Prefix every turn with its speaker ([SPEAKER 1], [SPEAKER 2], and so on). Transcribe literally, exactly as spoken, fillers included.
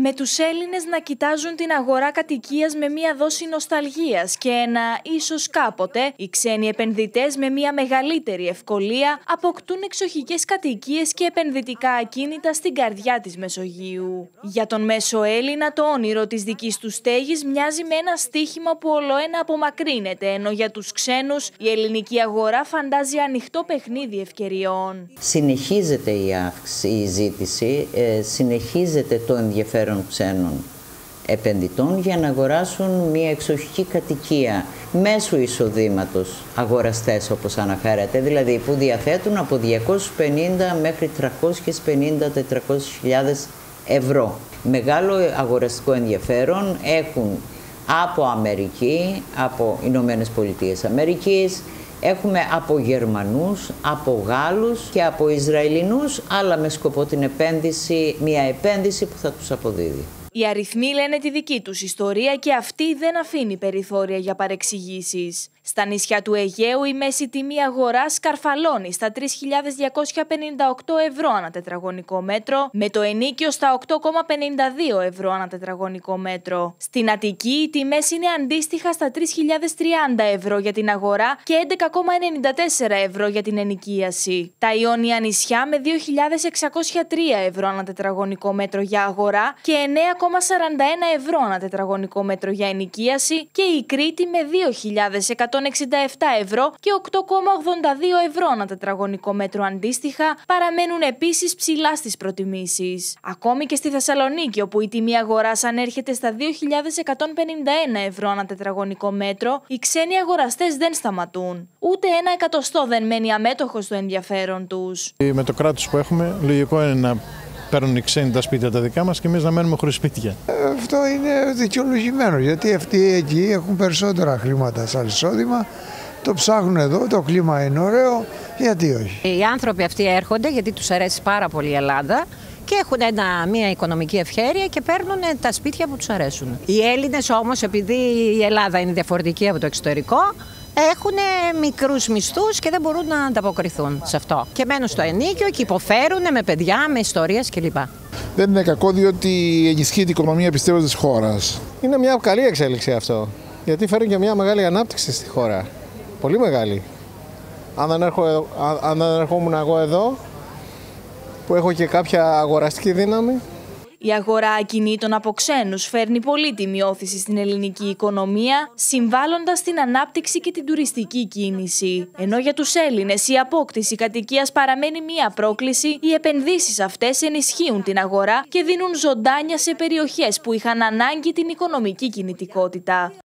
[SPEAKER 1] Με τους Έλληνες να κοιτάζουν την αγορά κατοικίας με μία δόση νοσταλγίας και ένα ίσως κάποτε οι ξένοι επενδυτές με μία μεγαλύτερη ευκολία αποκτούν εξοχικές κατοικίες και επενδυτικά ακίνητα στην καρδιά της Μεσογείου. Για τον μέσο Έλληνα το όνειρο της δικής του στέγης μοιάζει με ένα στοίχημα που ολοένα απομακρύνεται, ενώ για τους ξένους η ελληνική αγορά φαντάζει ανοιχτό παιχνίδι ευκαιριών.
[SPEAKER 2] Συνεχίζεται η αύξηση, η ζήτηση, ε, συνεχίζεται το ενδιαφέρον ξένων επενδυτών για να αγοράσουν μια εξοχική κατοικία μέσω εισοδήματος, αγοραστές όπως αναφέρατε, δηλαδή που διαθέτουν από διακόσιες πενήντα μέχρι τριακόσιες πενήντα με τετρακόσιες χιλιάδες ευρώ. Μεγάλο αγοραστικό ενδιαφέρον έχουν από Αμερική, από Ηνωμένες Πολιτείες Αμερικής, έχουμε από Γερμανούς, από Γάλλους και από Ισραηλινούς, αλλά με σκοπό την επένδυση, μια επένδυση που θα τους αποδίδει.
[SPEAKER 1] Οι αριθμοί λένε τη δική τους ιστορία και αυτή δεν αφήνει περιθώρια για παρεξηγήσεις. Στα νησιά του Αιγαίου η μέση τιμή αγοράς σκαρφαλώνει στα τρεις χιλιάδες διακόσια πενήντα οκτώ ευρώ ανά τετραγωνικό μέτρο, με το ενίκιο στα οκτώ κόμμα πενήντα δύο ευρώ ανά τετραγωνικό μέτρο. Στην Αττική οι τιμές είναι αντίστοιχα στα τρεις χιλιάδες τριάντα ευρώ για την αγορά και έντεκα κόμμα ενενήντα τέσσερα ευρώ για την ενοικίαση. Τα Ιόνια νησιά με δύο χιλιάδες εξακόσια τρία ευρώ ανά τετραγωνικό μέτρο για αγορά και εννέα κόμμα σαράντα ένα ευρώ ανά τετραγωνικό μέτρο για ενοικίαση και η Κρήτη με δύο χιλιάδες εκατόν εξήντα επτά ευρώ και οκτώ κόμμα ογδόντα δύο ευρώ ανά τετραγωνικό μέτρο αντίστοιχα παραμένουν επίσης ψηλά στις προτιμήσεις. Ακόμη και στη Θεσσαλονίκη, όπου η τιμή αγοράς ανέρχεται στα δύο χιλιάδες εκατόν πενήντα ένα ευρώ ανά τετραγωνικό μέτρο, οι ξένοι αγοραστές δεν σταματούν. Ούτε ένα εκατοστό δεν μένει αμέτωχο στο ενδιαφέρον τους.
[SPEAKER 3] Με το κράτος που έχουμε, λογικό είναι να παίρνουν οι ξένοι τα σπίτια τα δικά μας και εμείς να μένουμε χωρίς σπίτια.
[SPEAKER 4] Αυτό είναι δικαιολογημένο, γιατί αυτοί εκεί έχουν περισσότερα χρήματα σαν εισόδημα, το ψάχνουν εδώ, το κλίμα είναι ωραίο, γιατί όχι.
[SPEAKER 5] Οι άνθρωποι αυτοί έρχονται γιατί τους αρέσει πάρα πολύ η Ελλάδα και έχουν ένα, μια οικονομική ευχέρεια και παίρνουν τα σπίτια που τους αρέσουν. Οι Έλληνες όμως, επειδή η Ελλάδα είναι διαφορετική από το εξωτερικό, έχουν μικρούς μισθούς και δεν μπορούν να ανταποκριθούν σε αυτό. Και μένουν στο ενίκιο και υποφέρουν με παιδιά, με ιστορίες κλπ.
[SPEAKER 6] Δεν είναι κακό, διότι ενισχύει την οικονομία, πιστεύω, της χώρας.
[SPEAKER 7] Είναι μια καλή εξέλιξη αυτό, γιατί φέρνει και μια μεγάλη ανάπτυξη στη χώρα. Πολύ μεγάλη. Αν δεν, έρχο, αν δεν ερχόμουν εγώ εδώ, που έχω και κάποια αγοραστική δύναμη.
[SPEAKER 1] Η αγορά ακινήτων από ξένους φέρνει πολύτιμη όθηση στην ελληνική οικονομία, συμβάλλοντας στην ανάπτυξη και την τουριστική κίνηση. Ενώ για τους Έλληνες η απόκτηση κατοικίας παραμένει μία πρόκληση, οι επενδύσεις αυτές ενισχύουν την αγορά και δίνουν ζωντάνια σε περιοχές που είχαν ανάγκη την οικονομική κινητικότητα.